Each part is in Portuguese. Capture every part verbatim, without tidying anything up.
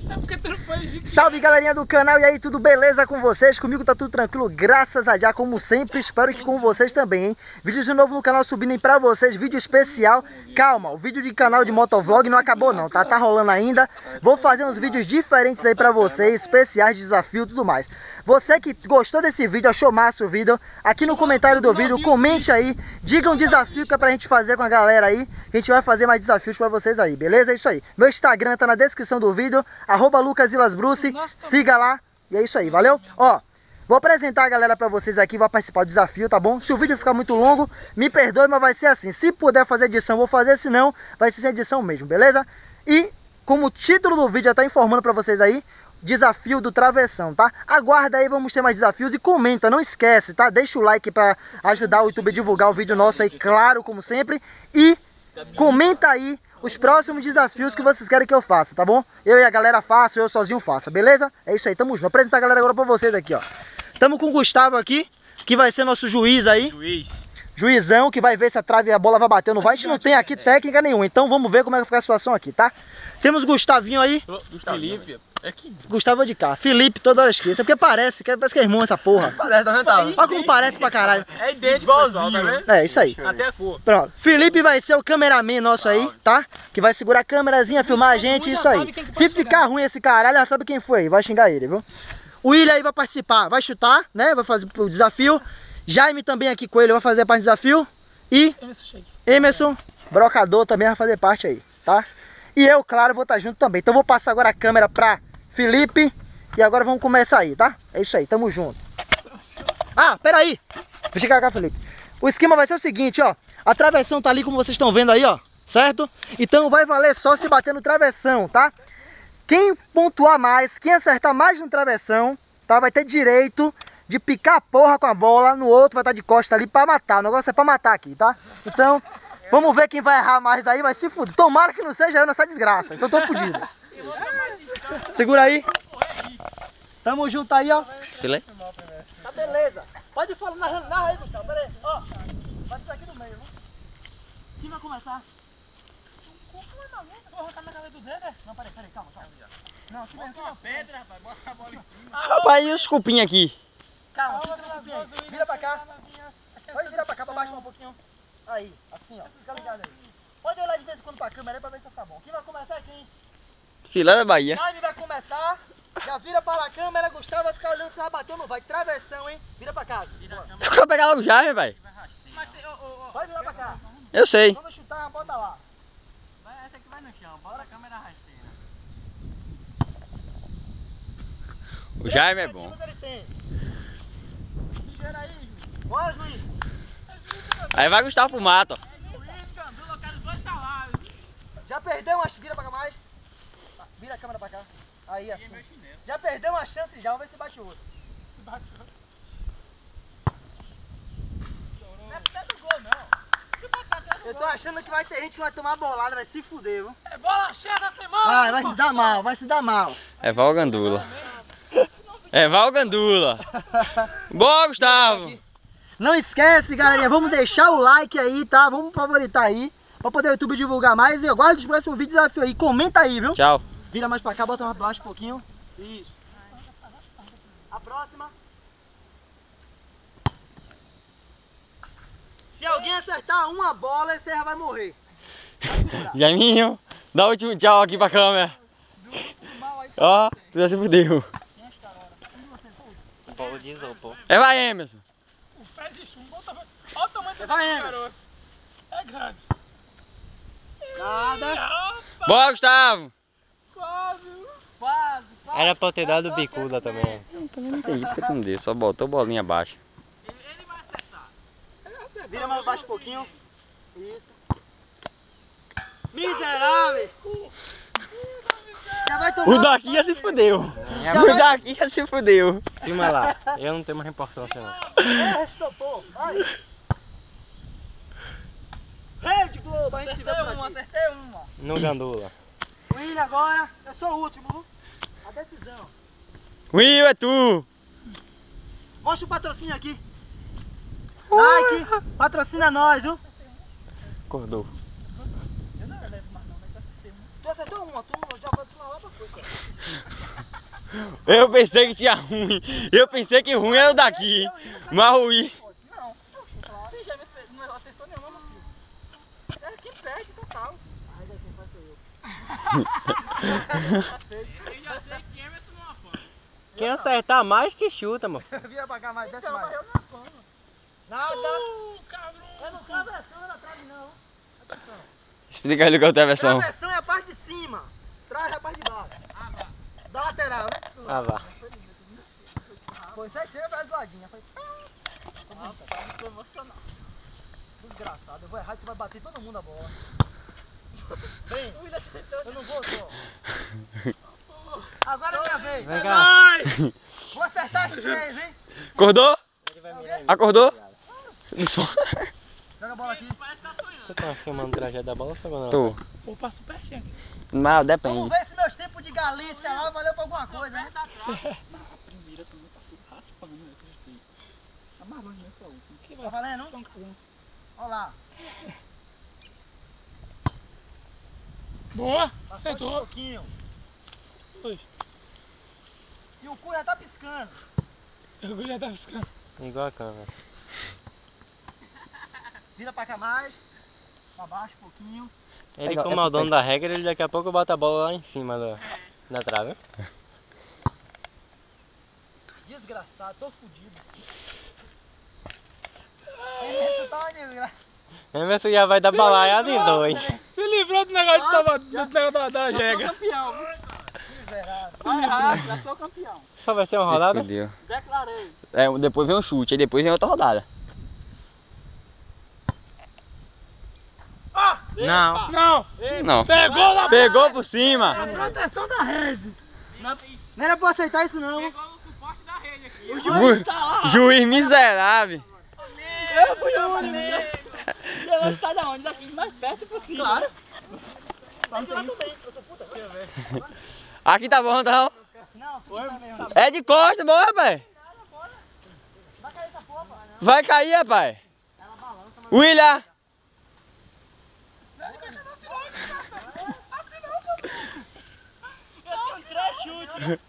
É porque tu não foi. Salve galerinha do canal, e aí, tudo beleza com vocês? Comigo tá tudo tranquilo, graças a Deus, como sempre. Espero que com vocês também, hein? Vídeos de novo no canal subindo aí pra vocês, vídeo especial. Calma, o vídeo de canal de motovlog não acabou não, tá? Tá rolando ainda. Vou fazer uns vídeos diferentes aí pra vocês, especiais, desafio e tudo mais. Você que gostou desse vídeo, achou massa o vídeo, aqui no comentário do vídeo, comente aí, diga um desafio que é pra gente fazer com a galera aí, que a gente vai fazer mais desafios pra vocês aí, beleza? É isso aí. Meu Instagram tá na descrição do vídeo, arroba Lucas Vilas Bruce, siga lá, e é isso aí, valeu? Ó, vou apresentar a galera pra vocês aqui, vai participar do desafio, tá bom? Se o vídeo ficar muito longo, me perdoe, mas vai ser assim. Se puder fazer edição, vou fazer, se não, vai ser sem edição mesmo, beleza? E, como o título do vídeo já tá informando pra vocês aí, desafio do travessão, tá? Aguarda aí, vamos ter mais desafios e comenta, não esquece, tá? Deixa o like pra ajudar o YouTube a divulgar o vídeo nosso aí, claro, como sempre. E comenta aí os próximos desafios que vocês querem que eu faça, tá bom? Eu e a galera faço, eu sozinho faça, beleza? É isso aí, tamo junto. Vou apresentar a galera agora pra vocês aqui, ó. Tamo com o Gustavo aqui, que vai ser nosso juiz aí. Juiz. Juizão, que vai ver se a trave e a bola vai bater ou não vai. A gente não tem aqui técnica nenhuma, então vamos ver como é que fica a situação aqui, tá? Temos o Gustavinho aí. Felipe. É que... Gustavo de cá. Felipe toda hora esqueça, porque parece, parece que é irmão essa porra. Parece, tá vendo? Olha como parece pra caralho. É idêntico, pessoal, tá vendo? É, isso aí. Até a cor. Pronto. Felipe vai ser o cameraman nosso aí, tá? Que vai segurar a câmerazinha, filmar a gente, isso aí. Se ficar ruim esse caralho, já sabe quem foi aí, vai xingar ele, viu? O William aí vai participar, vai chutar, né? Vai fazer o desafio. Jaime também aqui com ele vai fazer parte do desafio. E Emerson, brocador, também vai fazer parte aí, tá? E eu, claro, vou estar junto também. Então vou passar agora a câmera pra Felipe. E agora vamos começar aí, tá? É isso aí, tamo junto. Ah, peraí. Deixa eu chegar cá, Felipe. O esquema vai ser o seguinte, ó. A travessão tá ali, como vocês estão vendo aí, ó. Certo? Então vai valer só se bater no travessão, tá? Quem pontuar mais, quem acertar mais no travessão, tá? Vai ter direito de picar a porra com a bola no outro, vai estar de costa ali pra matar. O negócio é pra matar aqui, tá? Então, vamos ver quem vai errar mais aí, vai se fuder. Tomara que não seja eu nessa desgraça, então tô fudido. Segura aí. Tamo junto aí, ó. Filé? Tá beleza. Pode falar, narra, narra aí, Gustavo. Pera aí, ó. Vai ficar aqui no meio, viu? Quem vai começar? Vou arrancar na cabeça do Zé, né? Não, peraí, peraí, calma, calma. Não, aqui mesmo. Bota uma pedra, rapaz, bota a bola em cima. Rapaz, e os cupinhos aqui? Calma, vira pra cá. Pode virar pra cá, pra baixo um pouquinho. Aí, assim, ó. Fica ligado aí. Pode olhar de vez em quando pra câmera aí pra ver se vai ficar bom. Quem vai começar aqui, hein? Filé da Bahia. Jaime vai começar. Já vira para a câmera, Gustavo vai ficar olhando se vai bater ou não vai. Travessão, hein? Vira pra cá. Eu quero pegar logo já, velho. Pode virar pra cá. Eu sei. Vamos chutar, bota lá. Essa aqui vai no chão, bota a câmera rasteira. O Jaime é bom. Ele tem. Ligeira aí, Juiz. Bora, juiz. Aí vai Gustavo pro mato, ó. Juiz, Candula, eu quero dois salários. Já perdeu uma... Vira pra cá mais. Vira a câmera pra cá. Aí, assim. Já perdeu uma chance já, vamos ver se bate outro. Bate outro. Não é do gol, não. Eu tô achando que vai ter gente que vai tomar bolada, vai se fuder, viu? É bola cheia essa semana. Vai, vai se dar mal, vai se dar mal. É Val Gandula. É Val Gandula. Boa, Gustavo. Não esquece, galerinha, vamos deixar o like aí, tá? Vamos favoritar aí, pra poder o YouTube divulgar mais. E aguarde os próximos vídeos, desafio aí. Comenta aí, viu? Tchau. Vira mais pra cá, bota mais pra baixo um pouquinho. Isso. A próxima. Se alguém acertar uma bola, esse aí já vai morrer. Jaiminho, dá o último tchau aqui pra câmera. Ó, tu já se fudeu. Bola de isopor. É, vai, Emerson. O pé de chumbo, olha o tamanho do Vai, garoto. É grande. Nada. Boa, Gustavo. Quase, quase, quase. Era pra eu ter dado bicuda também. Também não entendi porque tu não deu, só botou bolinha abaixo. Ele, ele vai acertar. Vira mais baixo um pouquinho. Isso. Miserável. Já vai tomar. O daqui já se fudeu. O daqui já se fudeu. Filma lá, eu não tenho mais importância não. É, estopou. Vai. Rede Globo, a gente se vê por Acertei uma, aqui. acertei uma. No Gandula. William agora, eu sou o último, viu? A decisão. Will, é tu. Mostra o patrocínio aqui. Like, patrocina nós, viu? Acordou. Tu acertou uma, tu já foi lá pra Eu pensei que tinha ruim. Eu pensei que ruim era o daqui. Mas ruim. Não. Você já não acertou nenhuma, meu filho. É que perde total. Aí daqui faz eu. Eu já sei que Emerson não afana. Quem acertar mais que chuta, mano. Vira pra cá mais, desce Então, mais. mas eu não afano. Nada. Uh, cabrão. Eu não travessão, eu não trave não. Atenção. Explica ali o que é o travessão. Travessão é a parte de cima. Trave é a parte de baixo. Ah, vá. Da lateral, né? Ah, vá. Foi certinho, vai zoadinha. Foi Ah, tá muito emocional. desgraçado. Eu vou errar e tu vai bater todo mundo a bola. Vem, eu não vou só. Agora é minha vez. Vem cá. Vou acertar as três, hein? Acordou? Ele vai mirar em mim. Acordou? No som. Joga a bola aqui. Parece que tá sonhando. Tu tá filmando o trajeto da bola ou não? Tô. Pô, passo pertinho aqui. Mas Vamos depende. ver se meus tempos de Galícia lá valeu pra alguma coisa, né? Tá atrás. A primeira também passou raspando, né? Acreditei. A mais longe mesmo foi a última. Que Tá valendo? Tão calmo. Olha lá. Boa! Passou um pouquinho. Dois. E o cu já tá piscando. Eu já tava ficando. Igual a câmera. Vira pra cá mais. Pra baixo um pouquinho. Ele, Pega- como é é o dono pra- da regra, ele daqui a pouco bota a bola lá em cima da, da trave. Desgraçado, tô fudido. Esse tá uma desgraça. Emerson já vai dar balaiada em dois. Se livrou do negócio de Salvador, do negócio da, da jega. Eu sou campeão, viu? Miserável. Vai errado, já sou campeão. Só vai ser uma Se rodada? fudeu. Declarei. É, depois vem um chute, aí depois vem outra rodada. Não. Não! Não. Pegou na Pegou por cima. proteção da rede. Não era pra aceitar isso não. Pegou no suporte da rede aqui. O Ju- Juiz miserável. Eu fui o único. Ela está da onde? Daqui mais perto possível. Claro. Pode lá também, eu sou puta. Aqui tá bom, então. Não, foi mesmo. É de costa, bom, rapaz. Vai cair essa porra. Vai cair, rapaz. William. Eu tenho três chutes.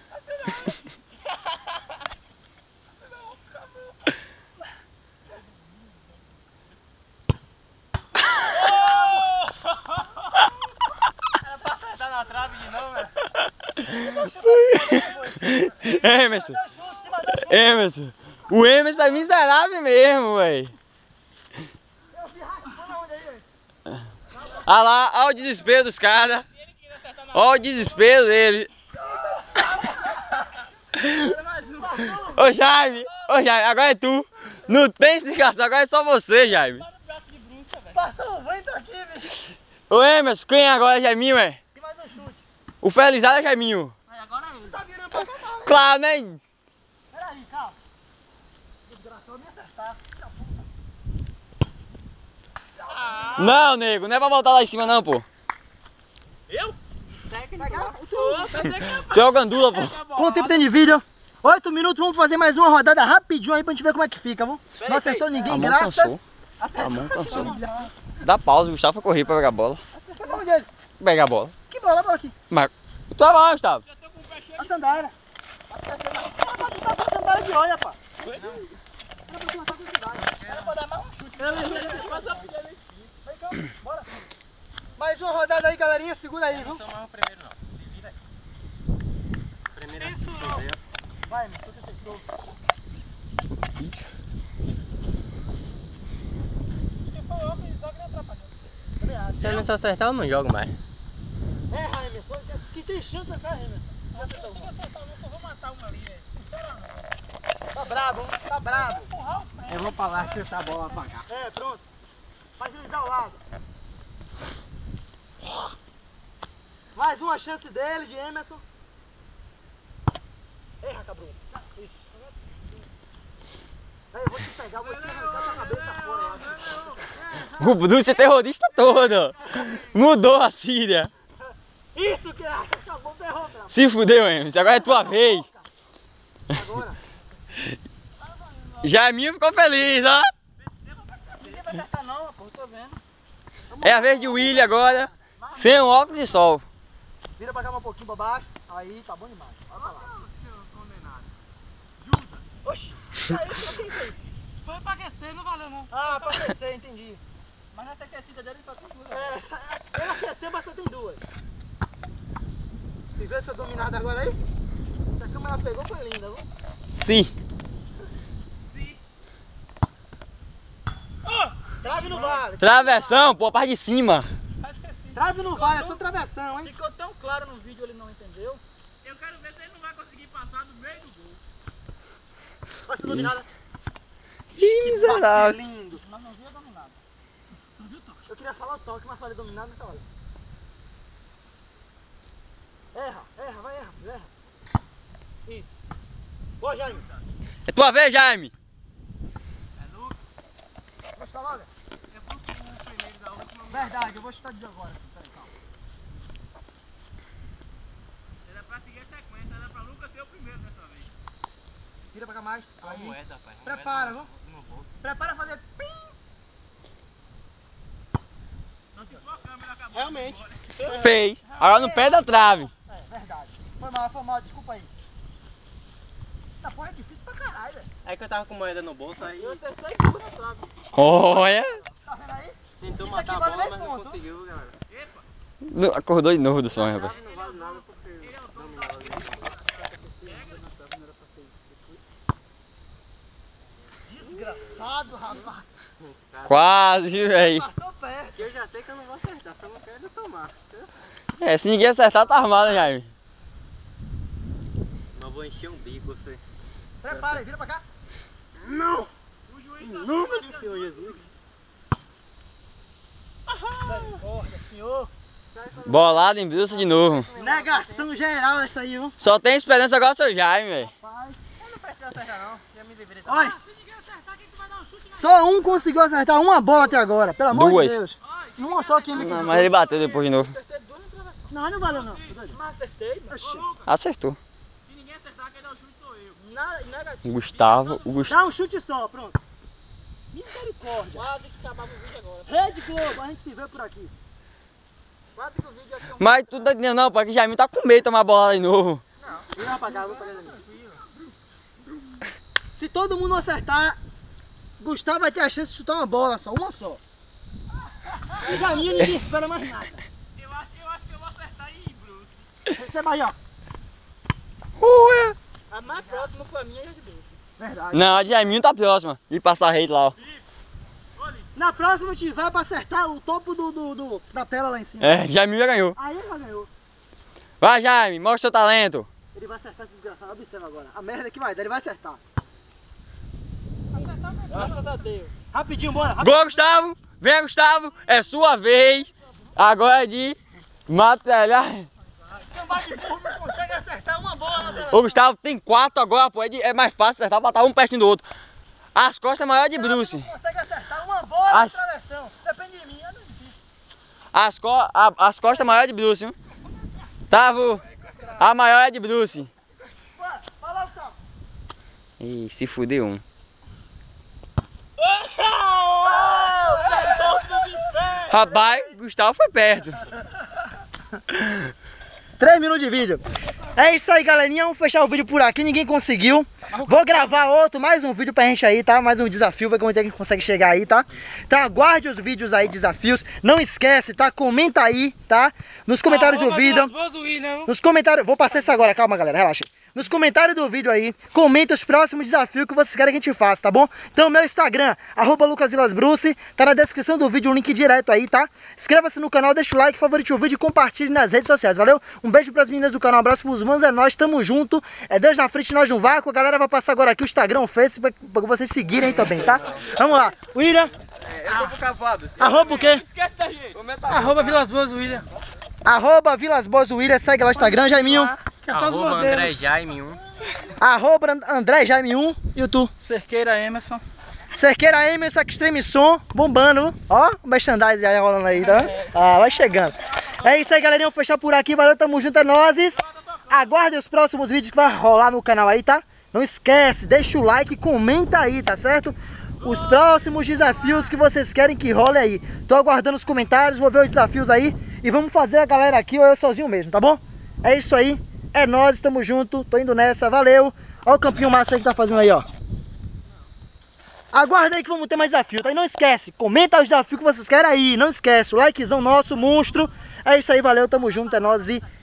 Era pra acertar na trave de novo, velho. Emerson. Emerson. O Emerson é miserável mesmo, velho. Eu vi raspando aonde aí, velho? Olha lá, olha o desespero dos caras. Olha o desespero dele. Ô Jaime, ô Jaime, agora é tu. Não tem explicação, agora é só você, Jaime. Passou o vento aqui, bicho. Ô Emerson, quem é agora é Jaiminho, é? E mais um chute. O felizado é Jaiminho. Aí agora é ele. Tá virando pra cá, não, né? Claro, né? Peraí, calma. Desgraçado, me acertar. Não, nego, não é pra voltar lá em cima não, pô. Eu? Pegar? Tu é o gandula, pô. Quanto tempo tem de vídeo? Oito minutos, vamos fazer mais uma rodada rapidinho aí pra gente ver como é que fica, vamos? Não acertou ninguém, A mão graças. cansou. A mão cansou. Dá pausa, o Gustavo foi correr pra pegar a bola. Onde ele? Pegar a bola. Que bola, bola aqui. Mas tu vai lá, Gustavo. A sandália. Ah, mas tu tá com a sandália de olha, pá. Era pra dar mais um chute. Passa a pilha ali. Bora. Mais uma rodada aí, galerinha. Segura aí, viu? Não sou mais o primeiro, não. Se vira aí. Primeiro é Isso não. Vai, meu. Tu que acertou. Se for eu, que joga não atrapalhou. Se eu não se acertar, eu não jogo mais. É, Emerson. Que tem chance até, Emerson. Já acertou Tem que uma. acertar, não, que eu vou matar uma ali, velho. Sinceramente. Tá brabo, hein? Tá brabo. Empurrar o pé. Eu vou pra lá chutar a bola pra cá. É, pronto. Vai agilizar o lado. Mais uma chance dele, de Emerson. Erra, cabrão. Isso. Aí, eu vou te pegar, eu vou te arrancar tua cabeça fora. Eu acho. O Bruce é terrorista todo. Mudou a Síria. Isso que é. Acabou de derrubar. Se fudeu, Emerson. Agora é tua vez. Agora. Jaiminho ficou feliz, ó. Ninguém vai acertar não, pô, tô vendo. É a vez de William agora. Sem o óculos de sol. Vira pra cá um pouquinho pra baixo. Aí, tá bom demais. Olha pra lá. Seu condenado. Oxi, isso aí, o que é isso aí? Foi pra aquecer, não valeu não. Ah, pra aquecer, entendi. Mas na aquecida dele só tem duas. É, essa- eu aquecer, mas só tem duas. E viu essa dominada agora aí? Essa câmera pegou, foi linda, viu? Sim. Trave no vale. Travessão, pô, a parte de cima. Mas esqueci. Trave no vale, é só travessão, hein? Ficou tão claro no vídeo, ele não entendeu. Eu quero ver se ele não vai conseguir passar do meio do gol. Olha essa dominada. Ih, miserável. Lindo. Mas não via dominado. Só viu o toque. Eu queria falar o toque, mas falei dominado nessa hora. Erra, erra, vai, erra, filho, erra. Isso. Boa, Jaime. É tua vez, Jaime. É Lucas. Vou chutar logo? É porque o primeiro da última. Verdade, eu vou chutar de agora. Peraí, calma. Era pra seguir a sequência, era pra Lucas ser o primeiro dessa vez. Vira pra cá mais. Uma Aí. moeda, pai. uma Prepara, moeda viu? no bolso. Prepara pra fazer pim. Se for a câmera, acabou. Realmente. Fez. Agora no pé da trave. É, verdade. Foi mal, foi mal, desculpa aí. Essa porra é difícil pra caralho, velho. Aí que eu tava com moeda no bolso, aí Eu testei tudo na trave. Olha. Tá vendo aí? tentou Isso matar aqui a vale bola, meio mas não ponto. conseguiu, galera. Epa! Não, acordou de novo do sonho, rapaz. Não vale nada porque ele é o dono da bola. Desgraçado, rapaz. Quase, velho. Passou perto. Eu já sei que eu não vou acertar, só não quero tomar. É, se ninguém acertar, tá armado, Jaime. Mas vou encher um bico você. Prepara aí, vira pra cá. Não! O juiz tá nunca do Senhor Jesus. Misericórdia, senhor. Bolado em Bruce de novo. Negação geral essa aí, viu? Só tem esperança agora, seu Jaime, velho. Eu não preciso acertar, não. Já me livrei. Ah, Olha, se ninguém acertar, quem que vai dar um chute na... só um conseguiu acertar uma bola até agora. Pelo amor Duas. de Deus. Uma só que me Não, mas ele bateu depois de novo. Acertei duas na trave. Não, não valeu não. Mas acertei, mas... Ô Lucas, Acertou. se ninguém acertar, quem dá o chute sou eu. Na, negativo. O Gustavo, o Gustavo. Dá um chute só, pronto. Misericórdia. Quase que acabava o vídeo agora. Rede Globo, a gente se vê por aqui. Quase que o vídeo ia ser um... Mas tu tá entendendo não, porque Jaime tá com medo de tomar bola de novo. Vira pra cá, vou fazer ali. Se todo mundo acertar, Gustavo vai ter a chance de chutar uma bola só, uma só. E Jaminho ninguém espera mais nada. Eu acho, eu acho que eu vou acertar aí, Bruce. Você vai, ó. Ué. A mais próxima foi a minha e a de Bruce. Verdade. Não, a de Jaiminho tá próxima. E passar rede lá, ó. Na próxima a gente vai pra acertar o topo do, do, do- da tela lá em cima. É, Jaiminho já ganhou. Aí ele já ganhou. Vai, Jaime, mostra seu talento. Ele vai acertar esse desgraçado, observa agora. A merda que vai dar, ele vai acertar. Acertar mesmo. Graças a Deus. Rapidinho, bora. Rapidinho. Boa, Gustavo. Vem, Gustavo. É sua vez. Agora é de material. Não vai de burro, não consegue acertar uma bola na tela. O Gustavo tem quatro agora, pô. É, de- é mais fácil acertar, botar um pertinho do outro. As costas é maior de Bruce. Não consegue acertar uma bola As- na travessão. Depende de mim, é difícil. As, co a- as costas é maior de Bruce, viu? Tavo. A maior é de Bruce. Bora, vai lá, Gustavo. Ih, se fudeu um. Rapaz, Gustavo foi perto. três minutos de vídeo. É isso aí, galerinha. Vamos fechar o vídeo por aqui. Ninguém conseguiu. Vou gravar outro, mais um vídeo pra gente aí, tá? Mais um desafio, ver como é que consegue chegar aí, tá? Então aguarde os vídeos aí, desafios. Não esquece, tá? Comenta aí, tá? Nos comentários do vídeo. Nos comentários. Vou passar isso agora, calma, galera, relaxa. Nos comentários do vídeo aí, comenta os próximos desafios que vocês querem que a gente faça, tá bom? Então, meu Instagram, arroba lucasvilasbruce, tá na descrição do vídeo, um link direto aí, tá? Inscreva-se no canal, deixa o like, favorite o vídeo e compartilhe nas redes sociais, valeu? Um beijo pras meninas do canal, um abraço pros manos, é nóis, tamo junto. É Deus na frente, nós no vácuo. A galera vai passar agora aqui o Instagram, o Facebook, pra vocês seguirem aí também, tá? Vamos lá. William, Eu vou pro cavado. arroba o quê? Esquece da gente. Arroba Vilas Boas William. Arroba Vilas Boas William, segue lá o Instagram, Jaiminho. Que é só os modelos. Jaime um. Arroba André Jaime um, YouTube. Cerqueira Emerson. Cerqueira Emerson, Extreme Som, bombando. Ó, o merchandising já rolando aí, tá? Ah, vai chegando. É isso aí, galerinha. Vou fechar por aqui. Valeu, tamo junto, é nóis. Aguardem os próximos vídeos que vai rolar no canal aí, tá? Não esquece, deixa o like e comenta aí, tá certo? Os próximos desafios que vocês querem que role aí. Tô aguardando os comentários, vou ver os desafios aí. E vamos fazer a galera aqui ou eu sozinho mesmo, tá bom? É isso aí. É nóis, tamo junto. Tô indo nessa, valeu. Olha o campinho massa aí que tá fazendo aí, ó. Aguarda aí que vamos ter mais desafio, tá? E não esquece, comenta os desafios que vocês querem aí. Não esquece, o likezão nosso, monstro. É isso aí, valeu, tamo junto, é nóis e